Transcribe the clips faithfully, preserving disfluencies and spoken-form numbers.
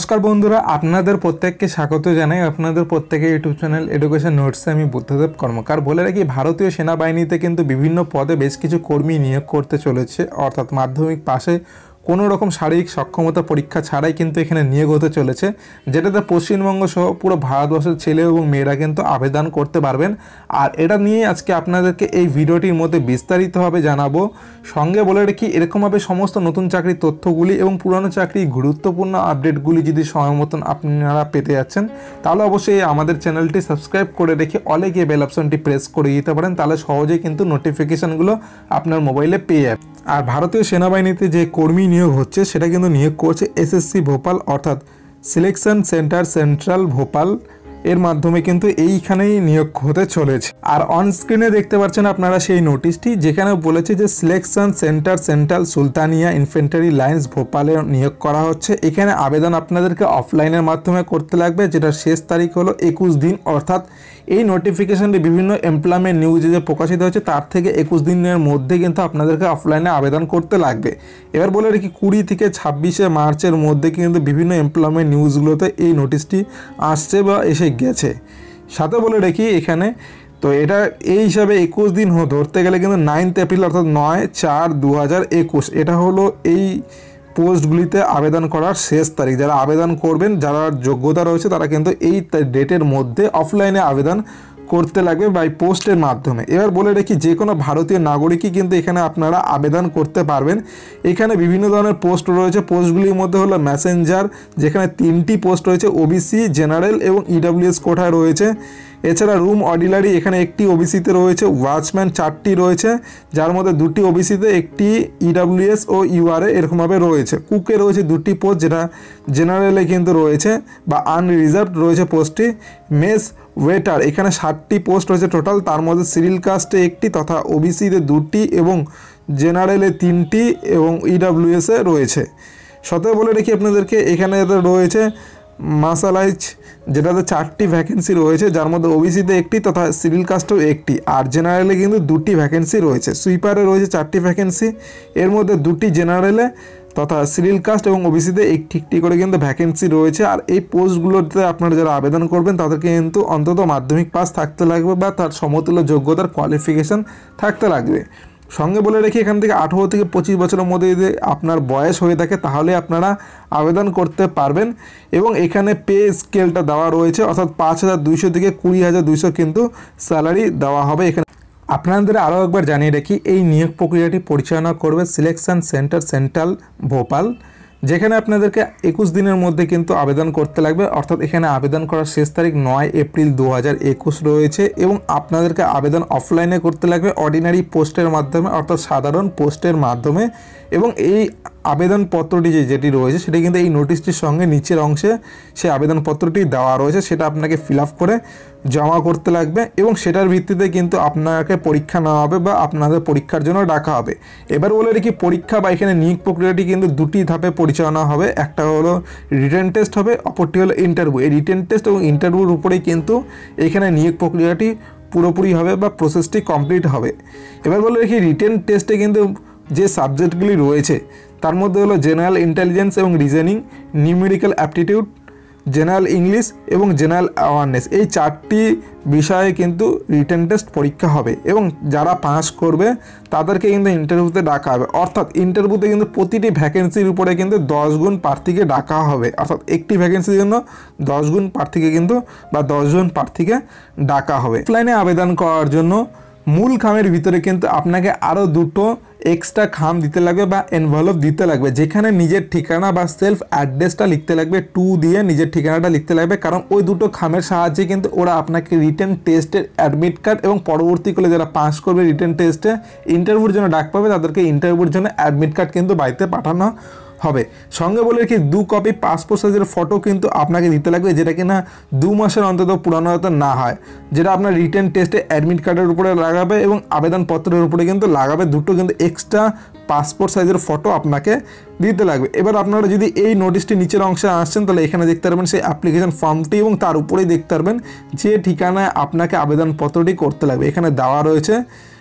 नमस्कार बंधुरा आपनादेर प्रत्येकके स्वागत जानाई आपनादेर प्रत्येकेर यूट्यूब चैनल एडुकेशन नोट्से आमि बुद्धदेव कर्मकार बोले राखी भारतीय सेनाबाहिनीते किन्तु विभिन्न पदे बेश किछु कर्मी नियोग करते चलेছে अर्थात माध्यमिक पाशे কোনো রকম শারীরিক সক্ষমতা পরীক্ষা ছাড়াই কিন্তু এখানে নিয়োগ হতে চলেছে যেটাতে পশ্চিমবঙ্গ সহ পুরো ভারতবর্ষের ছেলে এবং মেয়েরা কিন্তু আবেদন করতে পারবেন। আর এটা নিয়ে আজকে আপনাদেরকে এই ভিডিওটির মধ্যে বিস্তারিতভাবে জানাবো। সঙ্গে বলে রাখি এরকমভাবে সমস্ত নতুন চাকরির তথ্যগুলি এবং পুরনো চাকরির গুরুত্বপূর্ণ আপডেটগুলি যদি সময় মতন আপনারা পেতে যাচ্ছেন তাহলে অবশ্যই আমাদের চ্যানেলটি সাবস্ক্রাইব করে রেখে অলে গিয়ে বেল অপশনটি প্রেস করে দিতে পারেন, তাহলে সহজেই কিন্তু নোটিফিকেশনগুলো আপনার মোবাইলে পেয়ে যাবেন। আর ভারতীয় সেনাবাহিনীতে যে কর্মী নিয়োগ হচ্ছে সেটা কিন্তু নিয়োগ করছে এসএসসি ভোপাল অর্থাৎ সিলেকশন সেন্টার সেন্ট্রাল ভোপাল এর মাধ্যমে কিন্তু এইখানেই নিয়োগ হতে চলেছে। আর অন স্ক্রিনে দেখতে পাচ্ছেন আপনারা সেই নোটিশটি যেখানে বলেছে যে selection centre central Sultania infantry lines ভোপালে নিয়োগ করা হচ্ছে। এখানে আবেদন আপনাদেরকে অফলাইনের মাধ্যমে করতে লাগবে, যেটার শেষ তারিখ হলো একুশ দিন, অর্থাৎ এই নোটিফিকেশনটি বিভিন্ন এমপ্লয়মেন্ট নিউজে যে প্রকাশিত হচ্ছে তার থেকে একুশ দিনের মধ্যে কিন্তু আপনাদেরকে অফলাইনে আবেদন করতে লাগবে। এবার বলে রাখি কুড়ি থেকে ছাব্বিশে মার্চের মধ্যে কিন্তু বিভিন্ন এমপ্লয়মেন্ট নিউজগুলোতে এই নোটিশটি আসছে বা এসে গেছে। সাথে বলে রাখি এখানে তো এটা এই হিসাবে একুশ দিন ধরতে গেলে কিন্তু নাইনথ এপ্রিল অর্থাৎ নয় চার দু হাজার একুশ এটা হলো এই পোস্টগুলিতে আবেদন করার শেষ তারিখ। যারা আবেদন করবেন, যারা যোগ্যতা রয়েছে তারা কিন্তু এই ডেটের মধ্যে অফলাইনে আবেদন করতে লাগবে বাই পোস্টের মাধ্যমে। এবার বলে রাখি যে কোনো ভারতীয় নাগরিকই কিন্তু এখানে আপনারা আবেদন করতে পারবেন। এখানে বিভিন্ন ধরনের পোস্ট রয়েছে, পোস্টগুলির মধ্যে হলো মেসেঞ্জার যেখানে তিনটি পোস্ট রয়েছে, ওবিসি জেনারেল এবং ইডব্লিউএস কোটায় রয়েছে। এছাড়া রুম অর্ডিনারি এখানে একটি ওবিসিতে রয়েছে, ওয়াচম্যান চারটি রয়েছে যার মধ্যে দুটি ওবিসিতে একটি ইডব্লিউএস ও ইউআরএ এরকমভাবে রয়েছে। কুকে রয়েছে দুটি পোস্ট যেটা জেনারেলে কিন্তু রয়েছে বা আনরিজার্ভড রয়েছে পোস্টটি। মেস ওয়েটার এখানে ষাটটি পোস্ট রয়েছে টোটাল, তার মধ্যে সিরিল কাস্টে একটি তথা ওবিসিতে দুটি এবং জেনারেলে তিনটি এবং ইডব্লিউএসে রয়েছে। সতর্ক বলে রেখি আপনাদেরকে এখানে রয়েছে মাসালাইজ যেটাতে চারটি ভ্যাকেন্সি রয়েছে যার মধ্যে ওবিসিতে একটি তথা সিভিল কাস্টেও একটি, আর জেনারেলে কিন্তু দুটি ভ্যাকেন্সি রয়েছে। সুইপারে রয়েছে চারটি ভ্যাকেন্সি, এর মধ্যে দুটি জেনারেলে তথা সিরিল কাস্ট এবং ওবিসিতে একটি একটি করে কিন্তু ভ্যাকেন্সি রয়েছে। আর এই পোস্টগুলোতে আপনারা যারা আবেদন করবেন তাদেরকে কিন্তু অন্তত মাধ্যমিক পাস থাকতে লাগবে বা তার সমতুল্য যোগ্যতার কোয়ালিফিকেশান থাকতে লাগবে। সঙ্গে বলে রেখে এখান থেকে আঠেরো থেকে পঁচিশ বছরের মধ্যে যদি আপনার বয়স হয়ে থাকে তাহলে আপনারা আবেদন করতে পারবেন। এবং এখানে পে স্কেলটা দেওয়া রয়েছে অর্থাৎ পাঁচ হাজার দুইশো থেকে কুড়ি হাজার দুইশো কিন্তু স্যালারি দেওয়া হবে এখানে। আপনাদের আরও একবার জানিয়ে রাখি এই নিয়োগ প্রক্রিয়াটি পরিচালনা করবে সিলেকশন সেন্টার সেন্ট্রাল ভোপাল, যেখানে আপনাদেরকে একুশ দিনের মধ্যে কিন্তু আবেদন করতে লাগবে। অর্থাৎ এখানে আবেদন করার শেষ তারিখ নয় এপ্রিল দু হাজার একুশ রয়েছে এবং আপনাদেরকে আবেদন অফলাইনে করতে লাগবে অর্ডিনারি পোস্টের মাধ্যমে অর্থাৎ সাধারণ পোস্টের মাধ্যমে। এবং এই আবেদনপত্রটি যে যেটি রয়েছে সেটি কিন্তু এই নোটিশটির সঙ্গে নিচের অংশে সেই আবেদনপত্রটি দেওয়া রয়েছে, সেটা আপনাকে ফিল আপ করে জমা করতে লাগবে এবং সেটার ভিত্তিতে কিন্তু আপনাকে পরীক্ষা নেওয়া হবে বা আপনাদের পরীক্ষার জন্য ডাকা হবে। এবার বলে রাখি পরীক্ষা বা এখানে নিয়োগ প্রক্রিয়াটি কিন্তু দুটি ধাপে পরিচালনা হবে, একটা হলো রিটেন টেস্ট হবে, অপরটি হলো ইন্টারভিউ। এই রিটেন টেস্ট এবং ইন্টারভিউর উপরেই কিন্তু এখানে নিয়োগ প্রক্রিয়াটি পুরোপুরি হবে বা প্রসেসটি কমপ্লিট হবে। এবার বলে রাখি রিটেন টেস্টে কিন্তু যে সাবজেক্টগুলি রয়েছে তার মধ্যে হলো জেনারেল ইন্টেলিজেন্স এবং reasoning, numerical aptitude, general English এবং জেনারেল অ্যাওয়ারনেস, এই চারটি বিষয়ে কিন্তু রিটেন টেস্ট পরীক্ষা হবে এবং যারা পাস করবে তাদেরকে কিন্তু ইন্টারভিউতে ডাকা হবে। অর্থাৎ ইন্টারভিউতে কিন্তু প্রতিটি ভ্যাকেন্সির উপরে কিন্তু দশ গুণ প্রার্থীকে ডাকা হবে, অর্থাৎ একটি ভ্যাকেন্সির জন্য দশ গুণ প্রার্থীকে কিন্তু বা দশজন প্রার্থীকে ডাকা হবে। অফলাইনে আবেদন করার জন্য মূল খামের ভিতরে কিন্তু আপনাকে আরও দুটো এক্সট্রা খাম দিতে লাগবে বা এনভেলপ দিতে লাগবে, যেখানে নিজের ঠিকানা বা সেলফ অ্যাড্রেসটা লিখতে লাগবে, টু দিয়ে নিজের ঠিকানাটা লিখতে লাগবে। কারণ ওই দুটো খামের সাহায্যে কিন্তু ওরা আপনাকে রিটেন টেস্টের অ্যাডমিট কার্ড এবং পরবর্তীকালে যারা পাস করবে রিটেন টেস্টে ইন্টারভিউর জন্য ডাক পাবে তাদেরকে ইন্টারভিউর জন্য অ্যাডমিট কার্ড কিন্তু বাড়িতে পাঠানো হবে। সঙ্গে বলে রাখি দু কপি পাসপোর্ট সাইজের ফটো কিন্তু আপনাকে দিতে লাগবে, যেটা কিনা দু মাসের অন্তত পুরানো হতে না হয়, যেটা আপনার রিটেন টেস্টে অ্যাডমিট কার্ডের উপরে লাগাবে এবং আবেদনপত্রের উপরে কিন্তু লাগাবে। দুটো কিন্তু এক্সট্রা পাসপোর্ট সাইজের ফটো আপনাকে দিতে লাগবে। এবার আপনারা যদি এই নোটিশটি নিচের অংশে আসছেন তাহলে এখানে দেখতে পারবেন সেই অ্যাপ্লিকেশন ফর্মটি এবং তার উপরেই দেখতে পারবেন যে ঠিকানায় আপনাকে আবেদনপত্রটি করতে লাগবে। এখানে দেওয়া রয়েছে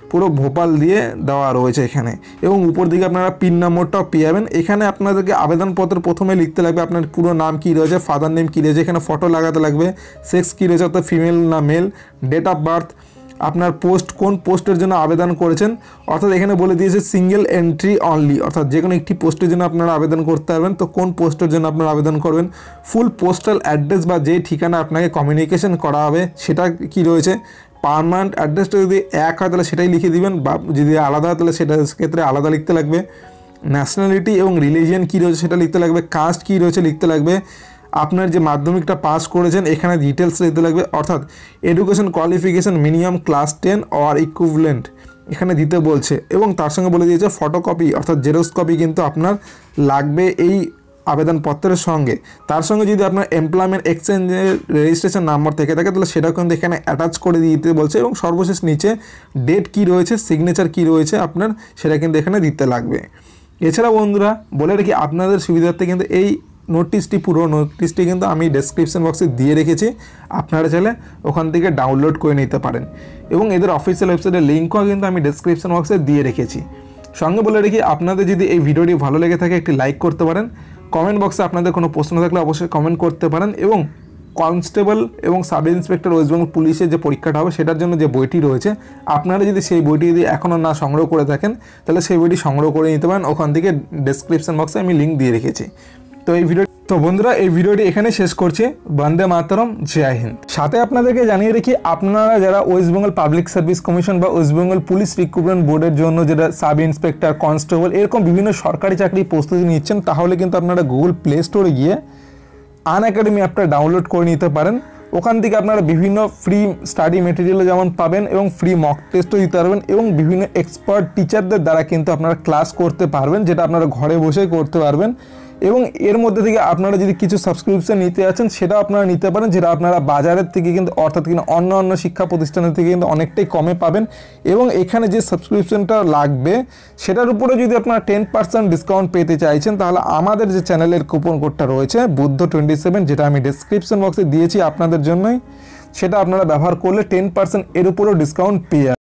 পুরো ভোপাল দিয়ে দেওয়া রয়েছে এখানে, এবং উপর দিকে আপনারা পিন নম্বরটাও পেয়ে যাবেন। এখানে আপনাদেরকে আবেদনপত্র প্রথমে লিখতে লাগবে আপনার পুরো নাম কী রয়েছে, ফাদার নেম কী রয়েছে, এখানে ফটো লাগাতে লাগবে, সেক্স কী রয়েছে অর্থাৎ ফিমেল না মেল, ডেট অফ বার্থ, আপনার পোস্ট কোন পোস্টের জন্য আবেদন করেছেন, অর্থাৎ এখানে বলে দিয়েছে সিঙ্গেল এন্ট্রি অনলি, অর্থাৎ যে কোনো একটি পোস্টের জন্য আপনারা আবেদন করতে পারবেন, তো কোন পোস্টের জন্য আপনারা আবেদন করবেন, ফুল পোস্টাল অ্যাড্রেস বা যে ঠিকানা আপনাকে কমিউনিকেশন করা হবে সেটা কি রয়েছে, পার্মানেন্ট অ্যাড্রেসটা যদি এক হয় তাহলে সেটাই লিখে দিবেন, বা যদি আলাদা হয় তাহলে সেটা ক্ষেত্রে আলাদা লিখতে লাগবে, ন্যাশনালিটি এবং রিলিজিয়ান কী রয়েছে সেটা লিখতে লাগবে, কাস্ট কী রয়েছে লিখতে লাগবে, আপনার যে মাধ্যমিকটা পাস করেছেন এখানে ডিটেলস দিতে লাগবে, অর্থাৎ education qualification minimum class ten or equivalent এখানে দিতে বলছে, এবং তার সঙ্গে বলে দিয়েছে ফটোকপি অর্থাৎ জেরক্স কপি কিন্তু আপনার লাগবে এই আবেদনপত্রের সঙ্গে। তার সঙ্গে যদি আপনার এমপ্লয়মেন্ট এক্সচেঞ্জের রেজিস্ট্রেশন নাম্বার থেকে থাকে তাহলে সেটাও কিন্তু এখানে অ্যাটাচ করে দিতে বলছে, এবং সর্বশেষ নিচে ডেট কী রয়েছে, সিগনেচার কী রয়েছে আপনার সেটা কিন্তু এখানে দিতে লাগবে। এছাড়া বন্ধুরা বলে রাখি আপনাদের সুবিধার্থে কিন্তু এই নোটিশটি পুরো নোটিশটি কিন্তু আমি ডেসক্রিপশন বক্সে দিয়ে রেখেছি, আপনারা চাইলে ওখান থেকে ডাউনলোড করে নিতে পারেন, এবং এদের অফিসিয়াল ওয়েবসাইটের লিঙ্কও কিন্তু আমি ডেসক্রিপশন বক্সে দিয়ে রেখেছি। সঙ্গে বলে রাখি আপনাদের যদি এই ভিডিওটি ভালো লেগে থাকে একটি লাইক করতে পারেন, কমেন্ট বক্সে আপনাদের কোনো প্রশ্ন থাকলে অবশ্যই কমেন্ট করতে পারেন, এবং কনস্টেবল এবং সাব ইন্সপেক্টর ওয়েস্ট বেঙ্গল পুলিশের যে পরীক্ষাটা হবে সেটার জন্য যে বইটি রয়েছে আপনারা যদি সেই বইটি যদি এখনও না সংগ্রহ করে থাকেন তাহলে সেই বইটি সংগ্রহ করে নিতে পারেন, ওখান থেকে ডেসক্রিপশন বক্সে আমি লিঙ্ক দিয়ে রেখেছি। তো এই ভিডিও তো বন্ধুরা এই ভিডিওটি এখানে শেষ করছি। বন্দে মাতরম, জয় হিন্দ। সাথে আপনাদেরকে জানিয়ে রেখি আপনারা যারা West Bengal public service commission বা ওয়েস্ট বেঙ্গল পুলিশ রিক্রুটমেন্ট বোর্ডের জন্য যেটা সাব ইন্সপেক্টর, কনস্টেবল এরকম বিভিন্ন সরকারি চাকরি প্রস্তুতি নিচ্ছেন তাহলে কিন্তু আপনারা গুগল প্লে স্টোরে গিয়ে আনএকাডেমি অ্যাপটা ডাউনলোড করে নিতে পারেন। ওখান থেকে আপনারা বিভিন্ন ফ্রি স্টাডি মেটেরিয়াল যেমন পাবেন এবং ফ্রি মক টেস্টও দিতে পারবেন, এবং বিভিন্ন এক্সপার্ট টিচারদের দ্বারা কিন্তু আপনারা ক্লাস করতে পারবেন, যেটা আপনারা ঘরে বসেই করতে পারবেন। এবং এর মধ্যে থেকে আপনারা যদি কিছু সাবস্ক্রিপশন নিতে আছেন সেটাও আপনারা নিতে পারেন, যেটা আপনারা বাজারের থেকে কিন্তু অর্থাৎ কিনা অন্য অন্য শিক্ষা প্রতিষ্ঠানের থেকে কিন্তু অনেকটাই কমে পাবেন। এবং এখানে যে সাবস্ক্রিপশনটা লাগবে সেটার উপরে যদি আপনারা টেন পার্সেন্ট ডিসকাউন্ট পেতে চাইছেন তাহলে আমাদের যে চ্যানেলের কুপন কোডটা রয়েছে বুদ্ধ টোয়েন্টি সেভেন, যেটা আমি ডেসক্রিপশন বক্সে দিয়েছি আপনাদের জন্যই, সেটা আপনারা ব্যবহার করলে টেন পার্সেন্ট এর উপরেও ডিসকাউন্ট পেয়ে